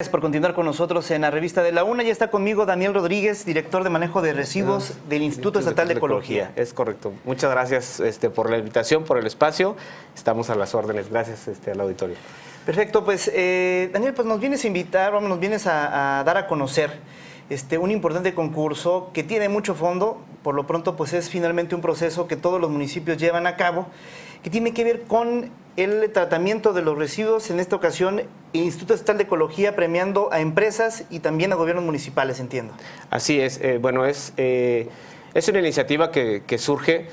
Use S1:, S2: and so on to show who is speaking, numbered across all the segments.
S1: Gracias por continuar con nosotros en la revista de la UNA. Ya está conmigo Daniel Rodríguez, director de manejo de residuos del Instituto Estatal de Ecología.
S2: Es correcto. Muchas gracias por la invitación, por el espacio. Estamos a las órdenes. Gracias al auditorio.
S1: Perfecto. Pues Daniel, pues nos vienes a invitar, nos vienes a dar a conocer un importante concurso que tiene mucho fondo. Por lo pronto, pues es finalmente un proceso que todos los municipios llevan a cabo, que tiene que ver con el tratamiento de los residuos. En esta ocasión, el Instituto Estatal de Ecología premiando a empresas y también a gobiernos municipales, entiendo.
S2: Así es. Es una iniciativa que surge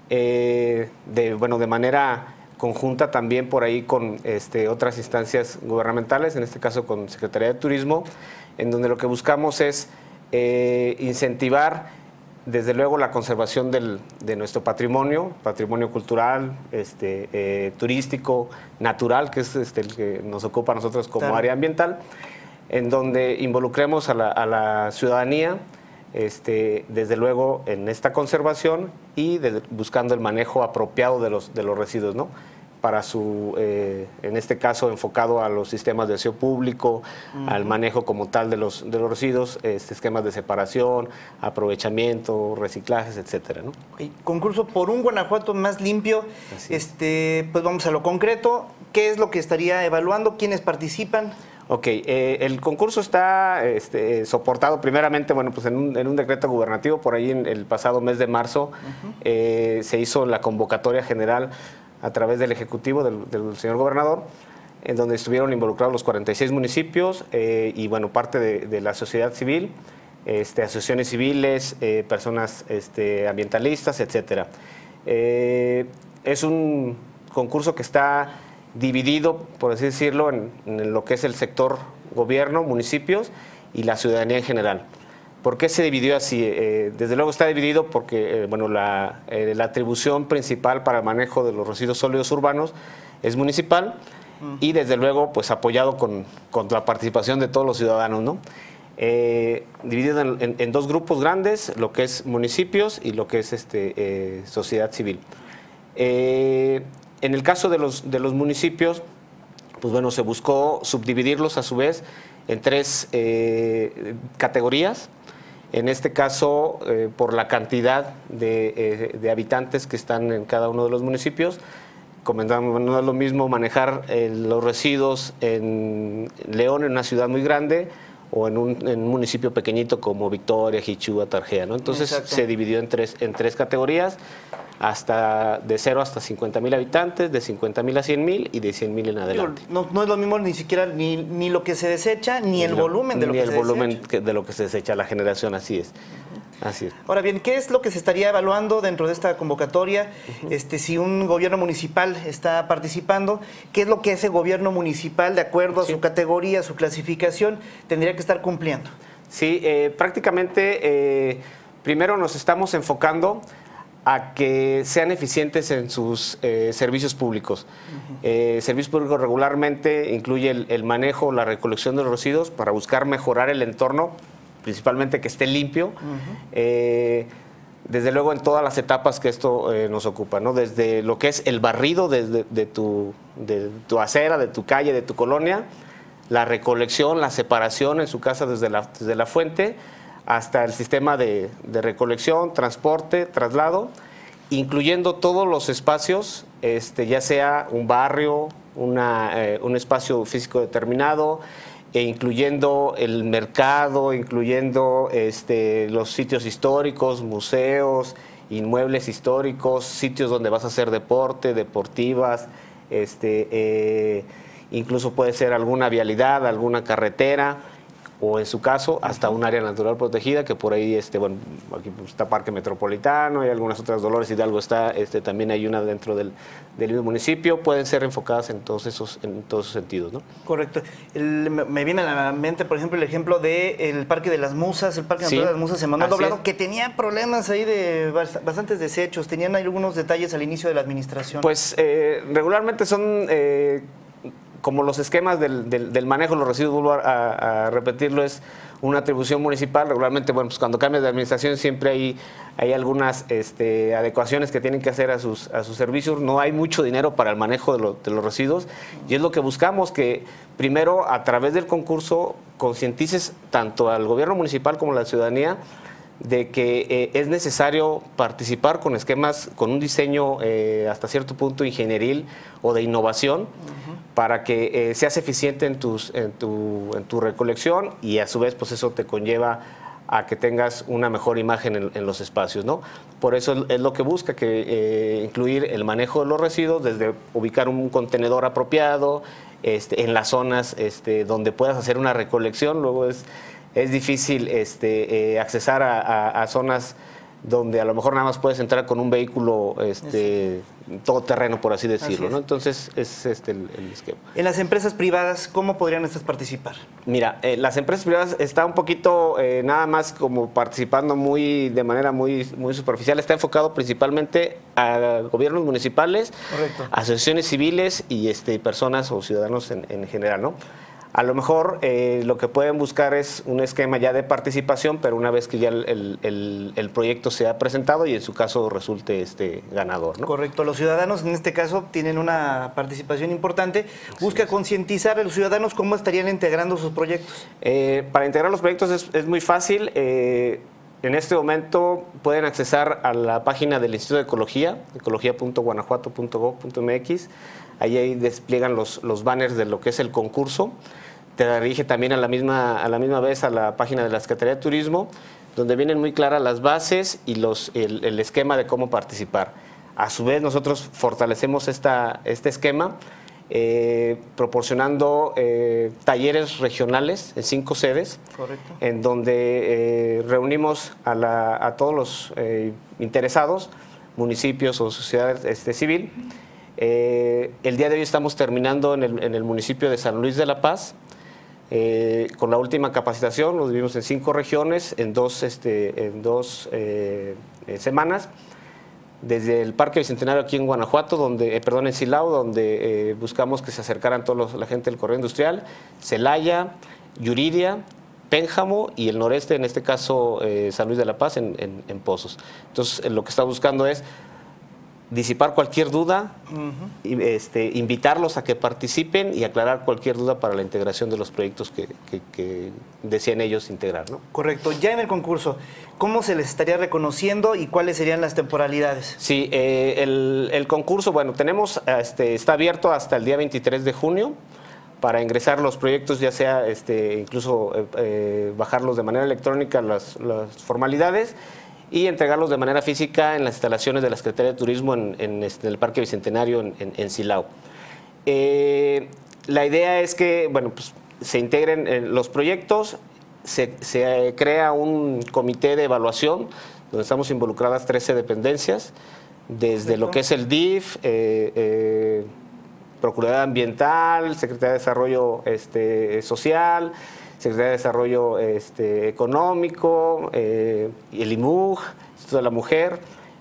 S2: de manera conjunta también por ahí con otras instancias gubernamentales, en este caso con Secretaría de Turismo, en donde lo que buscamos es incentivar desde luego la conservación de nuestro patrimonio cultural, turístico, natural, que es el que nos ocupa a nosotros como área ambiental, en donde involucremos a la ciudadanía, desde luego en esta conservación y buscando el manejo apropiado de los residuos, ¿no? Para en este caso, enfocado a los sistemas de aseo público, al manejo como tal de los residuos, esquemas de separación, aprovechamiento, reciclajes, etcétera, ¿no?
S1: Okay. Concurso por un Guanajuato más limpio. Pues vamos a lo concreto. ¿Qué es lo que estaría evaluando? ¿Quiénes participan?
S2: Ok, el concurso está soportado primeramente, pues en un decreto gubernativo. Por ahí en el pasado mes de marzo se hizo la convocatoria general a través del Ejecutivo del señor gobernador, en donde estuvieron involucrados los 46 municipios y parte de la sociedad civil, asociaciones civiles, personas ambientalistas, etcétera. Es un concurso que está dividido, por así decirlo, en lo que es el sector gobierno, municipios y la ciudadanía en general. ¿Por qué se dividió así? Desde luego está dividido porque la atribución principal para el manejo de los residuos sólidos urbanos es municipal y desde luego pues apoyado con la participación de todos los ciudadanos, ¿no? Dividido en dos grupos grandes, lo que es municipios y lo que es sociedad civil. En el caso de los municipios, pues se buscó subdividirlos a su vez en tres categorías. En este caso, por la cantidad de habitantes que están en cada uno de los municipios, comentamos, no es lo mismo manejar los residuos en León, en una ciudad muy grande, o en un municipio pequeñito como Victoria, Jichúa, Tarjea, ¿no? Entonces se dividió en tres categorías, de 0 hasta 50,000 habitantes, de 50,000 a 100,000 y de 100,000 en adelante.
S1: No es lo mismo ni siquiera ni lo que se desecha, ni el volumen de lo que se desecha. Ni el volumen
S2: de lo que se desecha, la generación, así es. Así es.
S1: Ahora bien, ¿qué es lo que se estaría evaluando dentro de esta convocatoria? Si un gobierno municipal está participando, ¿qué es lo que ese gobierno municipal, de acuerdo a su categoría, a su clasificación, tendría que estar cumpliendo? Sí,
S2: prácticamente, primero nos estamos enfocando a que sean eficientes en sus servicios públicos. Servicios públicos regularmente incluye el manejo, la recolección de los residuos para buscar mejorar el entorno, principalmente que esté limpio, desde luego en todas las etapas que esto nos ocupa, ¿no? Desde lo que es el barrido de tu acera, de tu calle, de tu colonia, la recolección, la separación en su casa desde la fuente, hasta el sistema de recolección, transporte, traslado, incluyendo todos los espacios, ya sea un barrio, un espacio físico determinado, incluyendo el mercado, incluyendo los sitios históricos, museos, inmuebles históricos, sitios donde vas a hacer deporte, deportivas, incluso puede ser alguna vialidad, alguna carretera, o en su caso hasta un área natural protegida, que por ahí, aquí está Parque Metropolitano y algunas otras, Dolores Hidalgo está, también hay una dentro del mismo municipio, pueden ser enfocadas en todos esos sentidos, ¿no?
S1: Correcto. Me viene a la mente, por ejemplo, el ejemplo del Parque de las Musas, el Parque Natural de las Musas en Manuel Doblado, que tenía problemas ahí de bastantes desechos, tenían algunos detalles al inicio de la administración.
S2: Pues regularmente son como los esquemas del manejo de los residuos, vuelvo a repetirlo, es una atribución municipal. Regularmente, bueno, pues cuando cambias de administración siempre hay algunas adecuaciones que tienen que hacer a sus servicios. No hay mucho dinero para el manejo de los residuos y es lo que buscamos, que primero a través del concurso concientices tanto al gobierno municipal como a la ciudadanía de que es necesario participar con esquemas, con un diseño hasta cierto punto ingenieril o de innovación, para que seas eficiente en tu recolección y a su vez pues eso te conlleva a que tengas una mejor imagen en los espacios, ¿no? Por eso es lo que busca, que incluir el manejo de los residuos, desde ubicar un contenedor apropiado en las zonas donde puedas hacer una recolección. Luego es difícil accesar a zonas donde a lo mejor nada más puedes entrar con un vehículo todoterreno, por así decirlo, ¿no? Entonces, es el esquema.
S1: En las empresas privadas, ¿cómo podrían estas participar?
S2: Mira, las empresas privadas está un poquito nada más como participando de manera muy superficial. Está enfocado principalmente a gobiernos municipales,
S1: correcto,
S2: asociaciones civiles y personas o ciudadanos en general, ¿no? A lo mejor lo que pueden buscar es un esquema ya de participación, pero una vez que ya el proyecto se ha presentado y en su caso resulte ganador, ¿no?
S1: Correcto. Los ciudadanos en este caso tienen una participación importante. Busca concientizar a los ciudadanos cómo estarían integrando sus proyectos.
S2: Para integrar los proyectos es muy fácil. En este momento pueden accesar a la página del Instituto de Ecología, ecología.guanajuato.gov.mx. Ahí despliegan los banners de lo que es el concurso. Te dirige también a la misma vez a la página de la Secretaría de Turismo, donde vienen muy claras las bases y el esquema de cómo participar. A su vez, nosotros fortalecemos este esquema proporcionando talleres regionales en 5 sedes.
S1: Correcto.
S2: En donde reunimos a todos los interesados, municipios o sociedad civil. El día de hoy estamos terminando en el municipio de San Luis de la Paz, con la última capacitación. Lo dividimos en 5 regiones, en dos semanas, desde el Parque Bicentenario aquí en Guanajuato, en Silao, donde buscamos que se acercaran la gente del corredor industrial, Celaya, Yuriria, Pénjamo y el noreste, en este caso San Luis de la Paz, en Pozos. Entonces, lo que estamos buscando es disipar cualquier duda, invitarlos a que participen y aclarar cualquier duda para la integración de los proyectos que deseen ellos integrar, ¿no?
S1: Correcto. Ya en el concurso, ¿cómo se les estaría reconociendo y cuáles serían las temporalidades? Sí,
S2: el concurso, bueno, está abierto hasta el día 23 de junio para ingresar los proyectos, ya sea incluso bajarlos de manera electrónica las formalidades, y entregarlos de manera física en las instalaciones de la Secretaría de Turismo en el Parque Bicentenario en Silao. La idea es que, bueno, pues, se integren los proyectos, se crea un comité de evaluación donde estamos involucradas 13 dependencias, desde lo que es el DIF, Procuraduría Ambiental, Secretaría de Desarrollo Social, Secretaría de Desarrollo Económico, el IMUG, Instituto de la Mujer,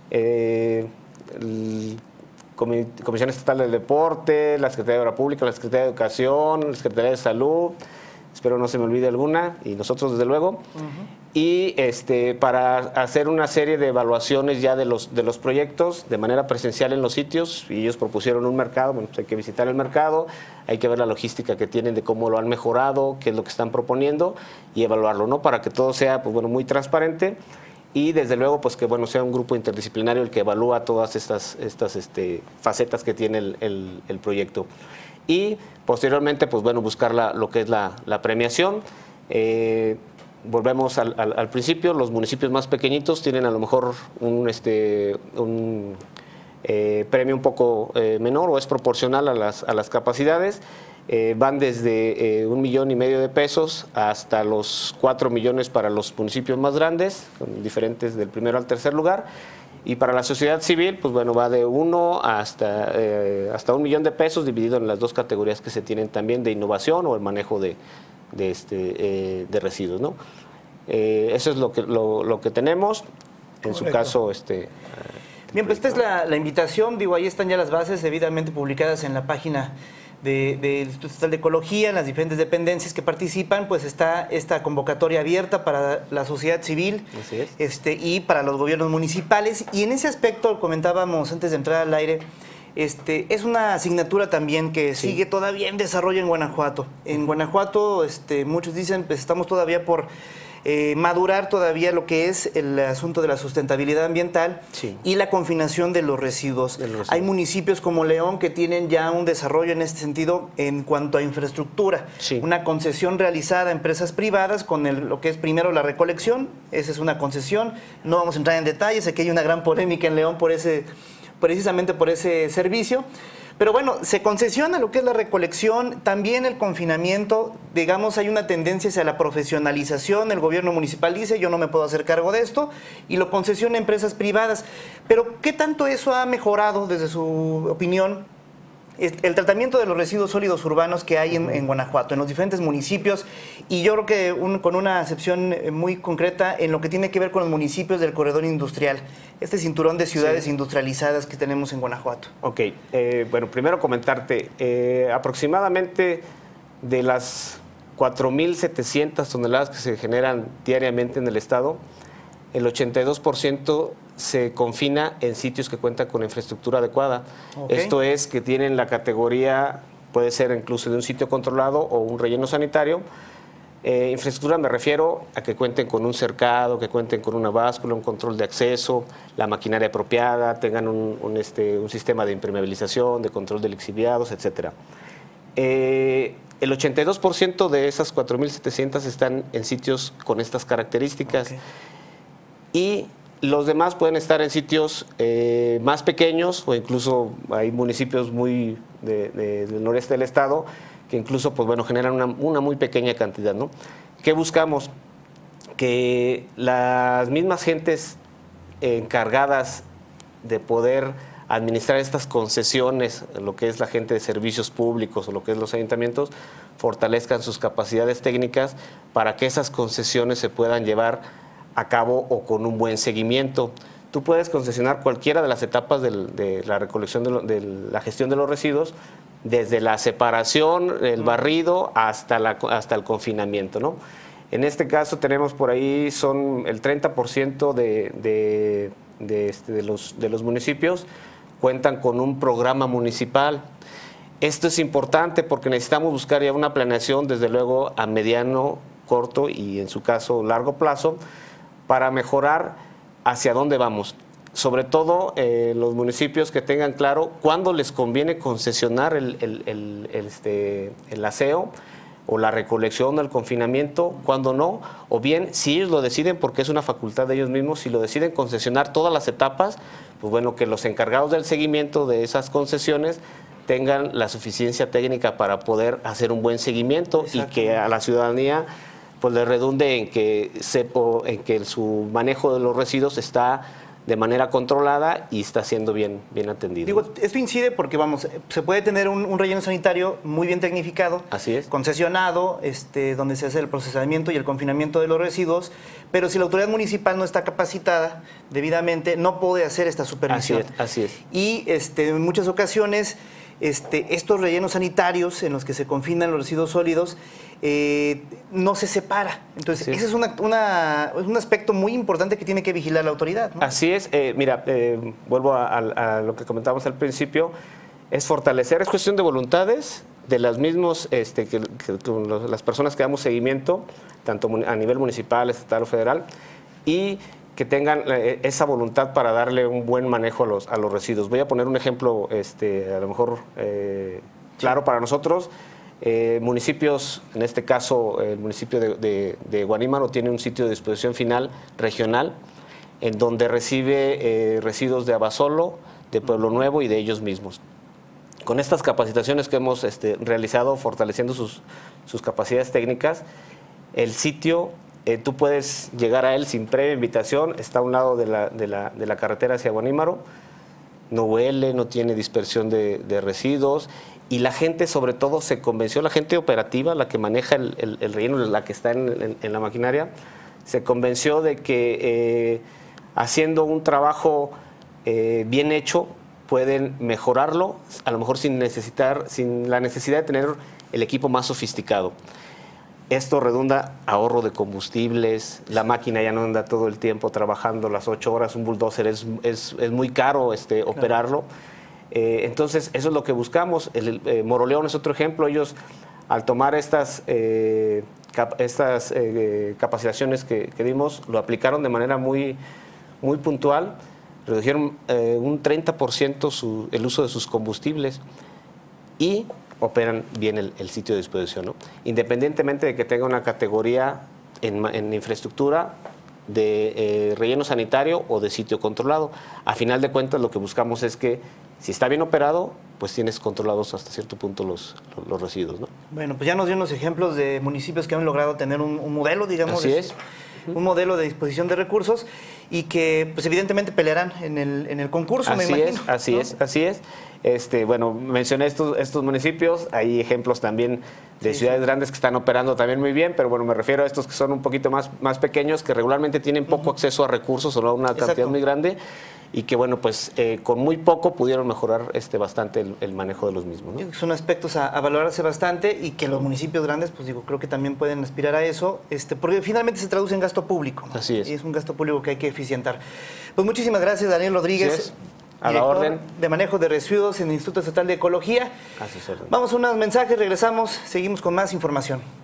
S2: Comisión Estatal del Deporte, la Secretaría de Obra Pública, la Secretaría de Educación, la Secretaría de Salud, espero no se me olvide alguna, y nosotros desde luego, y para hacer una serie de evaluaciones ya de los proyectos de manera presencial en los sitios. Y ellos propusieron un mercado, bueno, pues hay que visitar el mercado, hay que ver la logística que tienen, de cómo lo han mejorado, qué es lo que están proponiendo y evaluarlo, ¿no? Para que todo sea, pues, bueno, muy transparente y desde luego, pues, que, bueno, sea un grupo interdisciplinario el que evalúa todas estas facetas que tiene el proyecto. Y posteriormente, pues, bueno, buscar lo que es la premiación. Volvemos al principio, los municipios más pequeñitos tienen a lo mejor un premio un poco menor, o es proporcional a las capacidades. Van desde 1,5 millones de pesos hasta los 4 millones para los municipios más grandes, diferentes del primero al tercer lugar. Y para la sociedad civil, pues bueno, va de 1 hasta 1 millón de pesos, dividido en las 2 categorías que se tienen también, de innovación o el manejo de residuos, ¿no? Eso es lo que tenemos. En su caso,
S1: bien, pues esta es la invitación. Digo, ahí están ya las bases debidamente publicadas en la página del Instituto Estatal de Ecología, en las diferentes dependencias que participan, pues está esta convocatoria abierta para la sociedad civil.
S2: Así es.
S1: Y para los gobiernos municipales. Y en ese aspecto, comentábamos antes de entrar al aire, es una asignatura también que sigue todavía en desarrollo en Guanajuato. En Guanajuato, muchos dicen, pues estamos todavía por madurar todavía lo que es el asunto de la sustentabilidad ambiental y la confinación de los residuos. Hay municipios como León que tienen ya un desarrollo en este sentido en cuanto a infraestructura. Una concesión realizada a empresas privadas con lo que es primero la recolección. Esa es una concesión. No vamos a entrar en detalles, aquí hay una gran polémica en León precisamente por ese servicio. Pero bueno, se concesiona lo que es la recolección, también el confinamiento. Digamos, hay una tendencia hacia la profesionalización. El gobierno municipal dice, yo no me puedo hacer cargo de esto, y lo concesiona a empresas privadas. Pero, ¿qué tanto eso ha mejorado, desde su opinión, el tratamiento de los residuos sólidos urbanos que hay en Guanajuato, en los diferentes municipios? Y yo creo que con una acepción muy concreta en lo que tiene que ver con los municipios del corredor industrial, este cinturón de ciudades industrializadas que tenemos en Guanajuato.
S2: Ok, bueno, primero comentarte, aproximadamente de las 4.700 toneladas que se generan diariamente en el estado, el 82% se confina en sitios que cuentan con infraestructura adecuada. Esto es, que tienen la categoría, puede ser incluso de un sitio controlado o un relleno sanitario. Infraestructura me refiero a que cuenten con un cercado, que cuenten con una báscula, un control de acceso, la maquinaria apropiada, tengan un sistema de impermeabilización, de control de lixiviados, etc. El 82% de esas 4.700 están en sitios con estas características. Y los demás pueden estar en sitios más pequeños, o incluso hay municipios muy del noreste del estado que incluso, pues bueno, generan una muy pequeña cantidad, ¿no? ¿Qué buscamos? Que las mismas gentes encargadas de poder administrar estas concesiones, lo que es la gente de servicios públicos o lo que es los ayuntamientos, fortalezcan sus capacidades técnicas para que esas concesiones se puedan llevar a cabo o con un buen seguimiento. Tú puedes concesionar cualquiera de las etapas de la recolección, de la gestión de los residuos, desde la separación, el barrido, hasta el confinamiento, ¿no? En este caso tenemos por ahí, son el 30% de los municipios cuentan con un programa municipal. Esto es importante porque necesitamos buscar ya una planeación, desde luego, a mediano, corto y, en su caso, largo plazo, para mejorar hacia dónde vamos. Sobre todo los municipios que tengan claro cuándo les conviene concesionar el aseo o la recolección o el confinamiento, cuándo no, o bien si ellos lo deciden, porque es una facultad de ellos mismos, si lo deciden concesionar todas las etapas, pues bueno, que los encargados del seguimiento de esas concesiones tengan la suficiencia técnica para poder hacer un buen seguimiento y que a la ciudadanía pues le redunde en que su manejo de los residuos está de manera controlada y está siendo bien atendido.
S1: Digo, esto incide porque, vamos, se puede tener un relleno sanitario muy bien tecnificado,
S2: así es,
S1: concesionado, donde se hace el procesamiento y el confinamiento de los residuos, pero si la autoridad municipal no está capacitada debidamente, no puede hacer esta supervisión.
S2: Así es.
S1: Y en muchas ocasiones estos rellenos sanitarios en los que se confinan los residuos sólidos no se separa. Entonces, ese es un aspecto muy importante que tiene que vigilar la autoridad, ¿no?
S2: Así es. Mira, vuelvo a lo que comentábamos al principio, es fortalecer, es cuestión de voluntades de las mismas, las personas que damos seguimiento, tanto a nivel municipal, estatal o federal, y que tengan esa voluntad para darle un buen manejo a los residuos. Voy a poner un ejemplo, a lo mejor claro para nosotros. Municipios, en este caso el municipio de Guanímaro tiene un sitio de disposición final regional en donde recibe residuos de Abasolo, de Pueblo Nuevo y de ellos mismos. Con estas capacitaciones que hemos realizado, fortaleciendo sus capacidades técnicas, el sitio, tú puedes llegar a él sin previa invitación, está a un lado de la carretera hacia Guanímaro, no huele, no tiene dispersión de residuos, y la gente, sobre todo, se convenció, la gente operativa, la que maneja el relleno, la que está en la maquinaria, se convenció de que haciendo un trabajo bien hecho, pueden mejorarlo, a lo mejor sin la necesidad de tener el equipo más sofisticado. Esto redunda ahorro de combustibles, la máquina ya no anda todo el tiempo trabajando las 8 horas, un bulldozer es muy caro operarlo. Entonces, eso es lo que buscamos. Moroleón es otro ejemplo. Ellos, al tomar estas capacitaciones que dimos, lo aplicaron de manera muy puntual. Redujeron un 30% el uso de sus combustibles y operan bien el sitio de disposición, ¿no? Independientemente de que tenga una categoría en infraestructura de relleno sanitario o de sitio controlado. A final de cuentas, lo que buscamos es que si está bien operado, pues tienes controlados hasta cierto punto los residuos, ¿no?
S1: Bueno, pues ya nos dio unos ejemplos de municipios que han logrado tener un modelo, digamos.
S2: Así es.
S1: Un modelo de disposición de recursos y que pues evidentemente pelearán en el concurso, me imagino.
S2: Así es. Bueno, mencioné estos municipios, hay ejemplos también de ciudades grandes que están operando también muy bien, pero bueno, me refiero a estos que son un poquito más pequeños, que regularmente tienen poco acceso a recursos o no una cantidad muy grande, y que bueno, pues con muy poco pudieron mejorar bastante el manejo de los mismos, ¿no?
S1: Son aspectos a valorarse bastante y que los municipios grandes, pues digo, creo que también pueden aspirar a eso, porque finalmente se traduce en gasto público, ¿no?
S2: Así es.
S1: Y es un gasto público que hay que eficientar. Pues muchísimas gracias, Daniel Rodríguez.
S2: A la orden.
S1: De manejo de residuos en el Instituto Estatal de Ecología.
S2: Así es.
S1: Vamos a unos mensajes, regresamos, seguimos con más información.